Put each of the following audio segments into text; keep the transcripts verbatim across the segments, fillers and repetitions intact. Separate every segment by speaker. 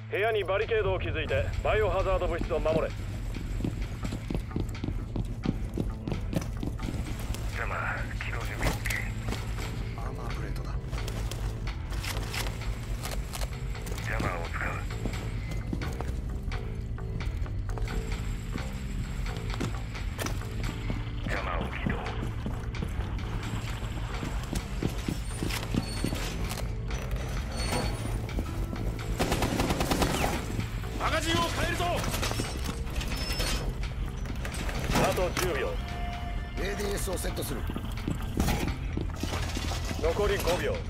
Speaker 1: 部屋にバリケードを築いてバイオハザード物質を守れ。
Speaker 2: ジャマー起動準備 OK。
Speaker 3: アーマープレートだ。
Speaker 2: ジャマーを使う。ジャマーを起動。
Speaker 1: マガジンを変えるぞ。あとじゅうびょう。
Speaker 3: エーディーエス をセットする。
Speaker 1: 残りごびょう。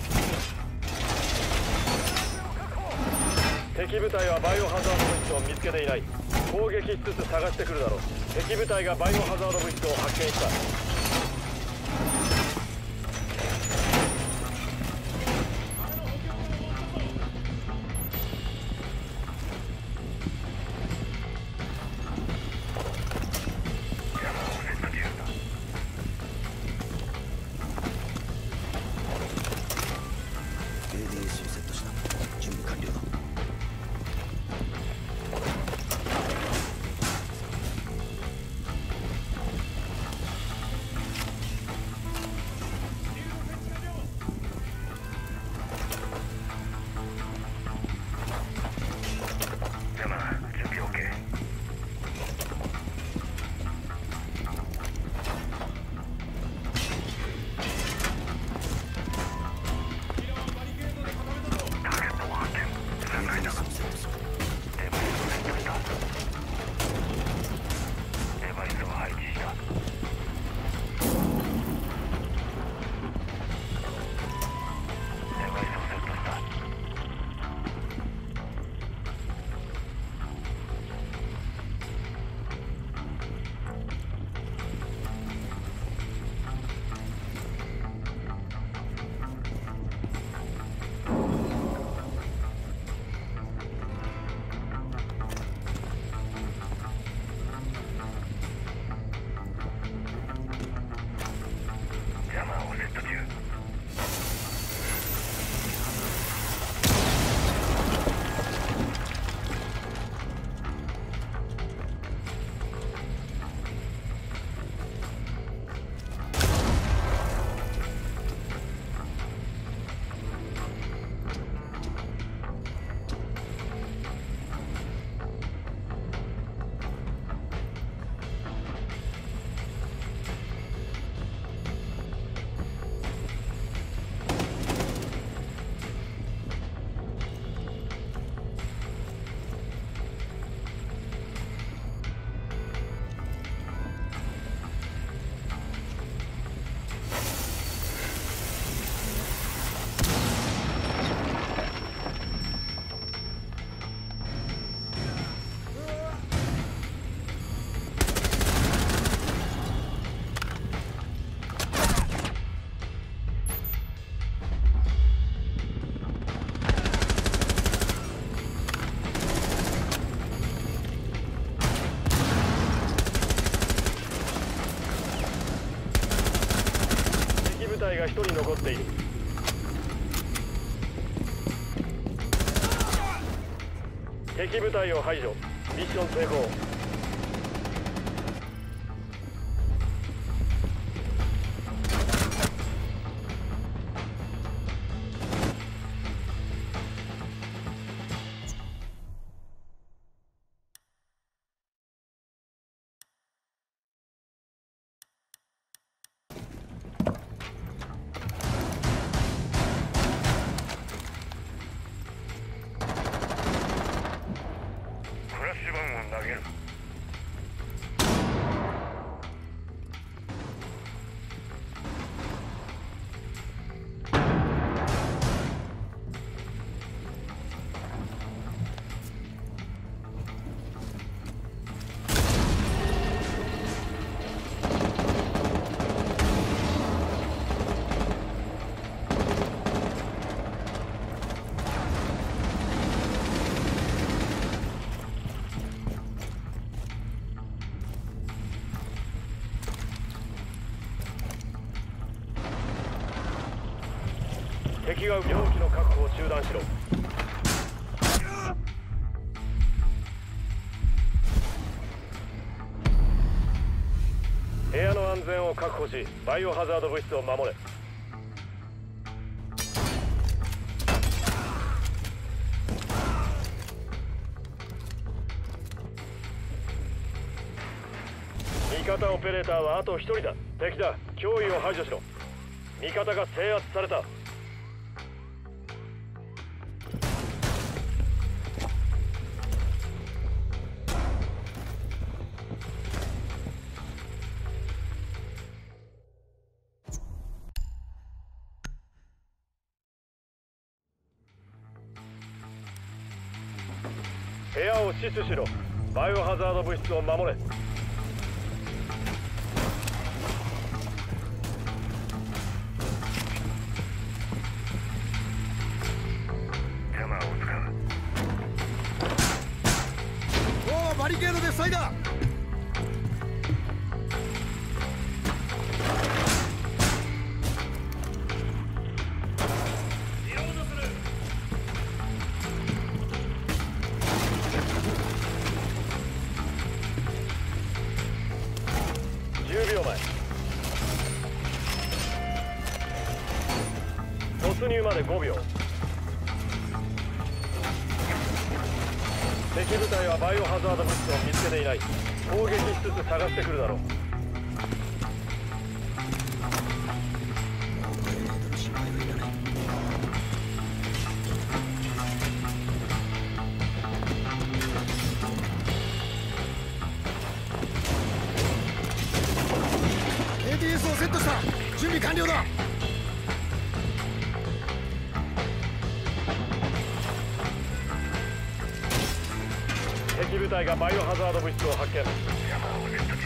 Speaker 1: 敵部隊はバイオハザード物質を見つけていない。攻撃しつつ探してくるだろう。敵部隊がバイオハザード物質を発見した。がひとり残っている。敵部隊を排除。ミッション成功。敵が容器の確保を中断しろ。 確保し、バイオハザード物質を守れ。味方オペレーターはあと一人だ。敵だ。脅威を排除しろ。味方が制圧された。部屋を死守しろ。バイオハザード物質を守れ。
Speaker 2: ジャマーを使う。
Speaker 3: おお、バリケードで塞いだ。
Speaker 1: じゅうびょうまえ。突入までごびょう。敵部隊はバイオハザード物質を見つけていない。攻撃しつつ探してくるだろう。
Speaker 3: 心配はいらない。エーディーエス をセットした。準備完了だ。
Speaker 1: 敵部隊がバイオハザード物質を発見。
Speaker 2: ジャマーをネット中。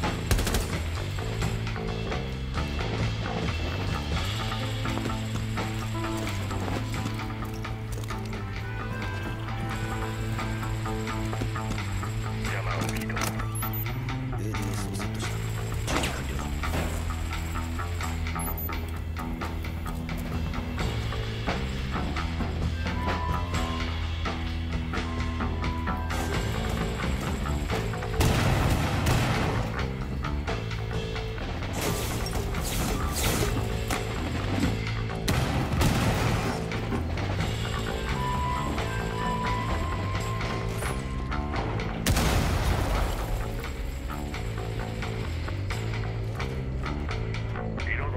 Speaker 2: ジャマーを起動。
Speaker 3: エーディーエス をセットした。準備完了だ。
Speaker 2: リロード。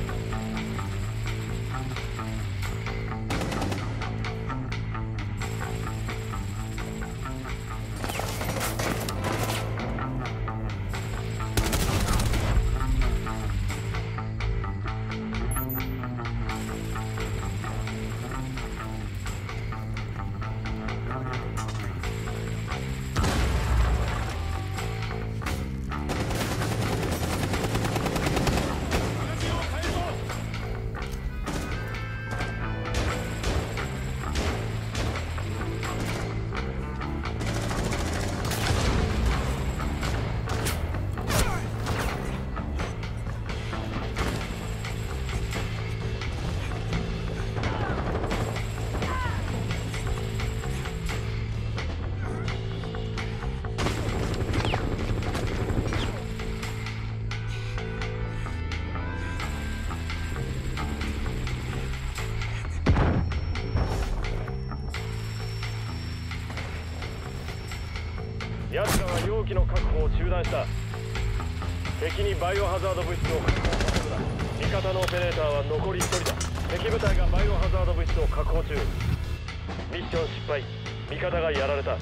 Speaker 1: 奴らは容器の確保を中断した。敵にバイオハザード物質を確保させるな。味方のオペレーターは残りひとりだ。敵部隊がバイオハザード物質を確保中。ミッション失敗。味方がやられた。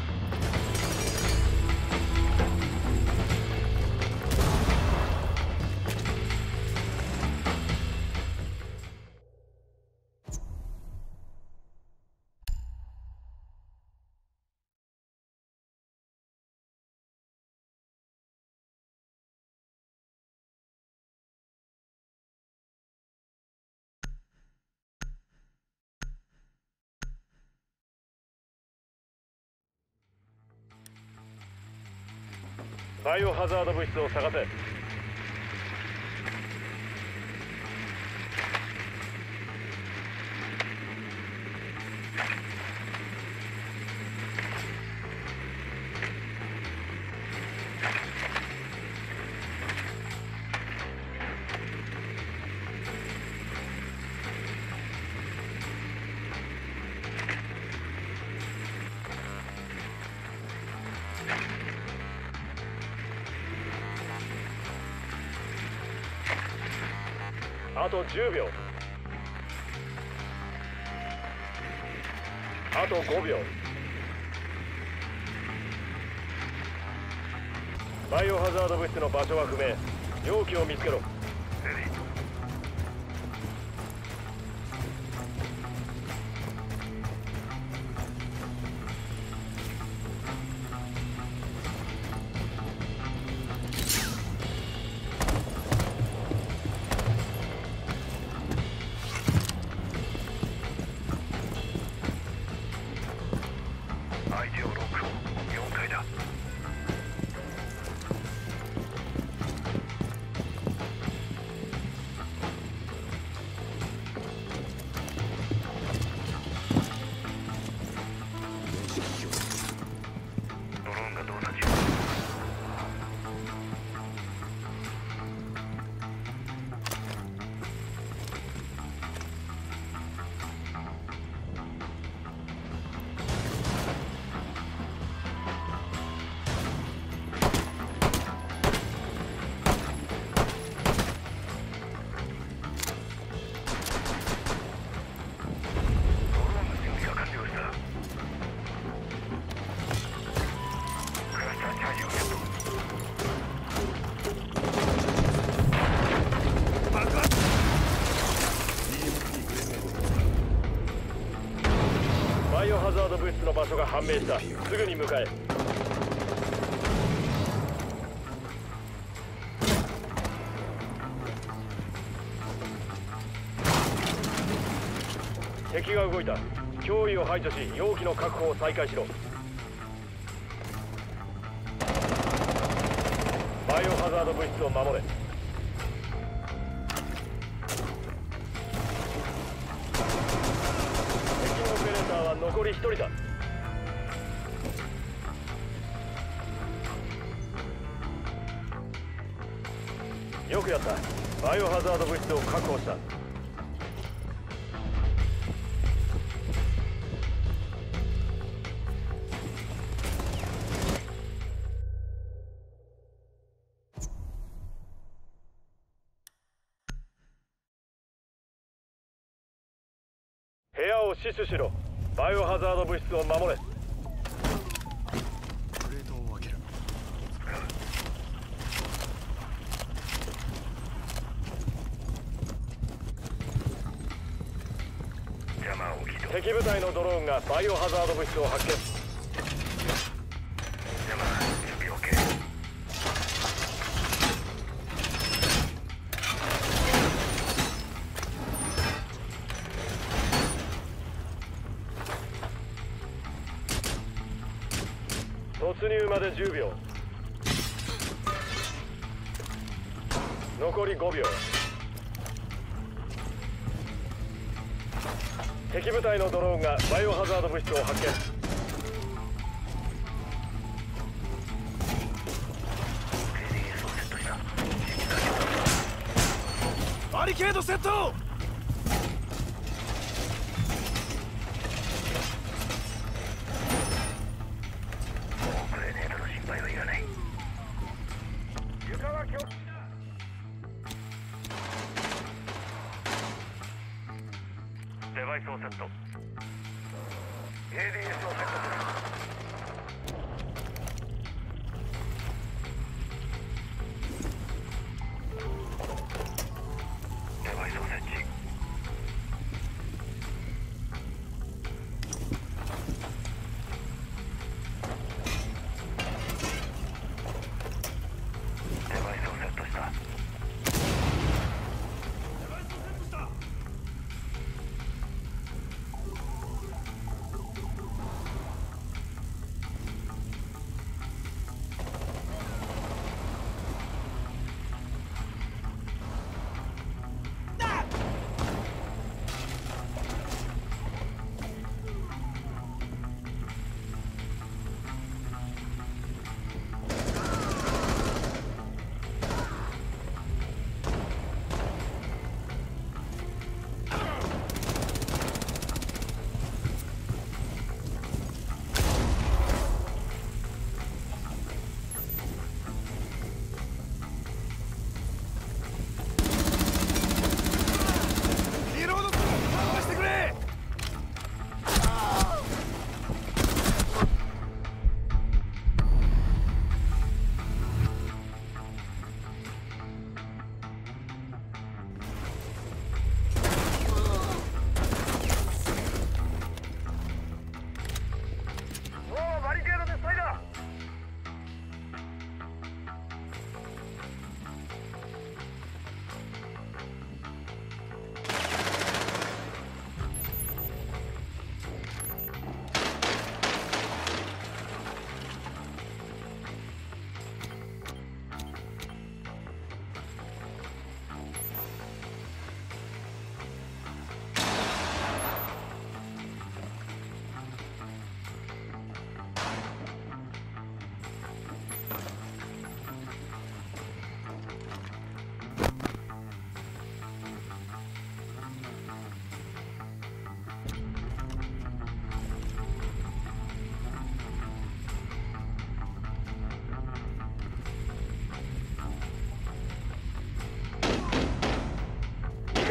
Speaker 1: バイオハザード物質を探せ。 あとじゅうびょう。あとごびょう。バイオハザード物質の場所は不明。容器を見つけろ。
Speaker 2: レディー。相手をロックオン。よんかいだ。ドローンが動作中。
Speaker 1: バイオハザード物質の場所が判明した。すぐに向かえ。敵が動いた。脅威を排除し容器の確保を再開しろ。バイオハザード物質を守れ。残りひとりだ。よくやった。バイオハザード物質を確保した。部屋を死守しろ。バイオハザード物質を守れ。
Speaker 3: プレートを開ける。
Speaker 2: 邪魔を起動。
Speaker 1: 敵部隊のドローンがバイオハザード物質を発見。
Speaker 2: 邪魔準備 OK。
Speaker 1: 突入までじゅうびょう。残りごびょう。敵部隊のドローンがバイオハザード物質を発見。
Speaker 3: バリケードセット。
Speaker 2: デバイスをセット。 エーディーエス をセットする。デバイスを設置。デバイスをセットした。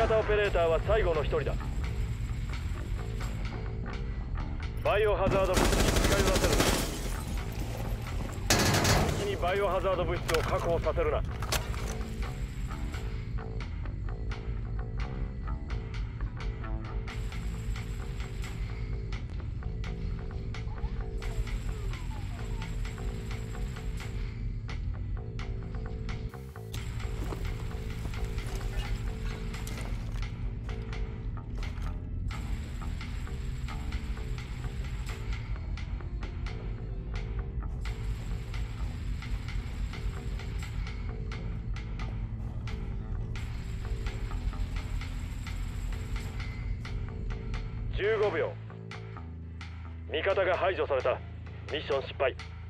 Speaker 1: 方オペレーターは最後の一人だ。バイオハザード物質に近寄らせるな。敵にバイオハザード物質を確保させるな。じゅうごびょう。味方が排除された。ミッション失敗。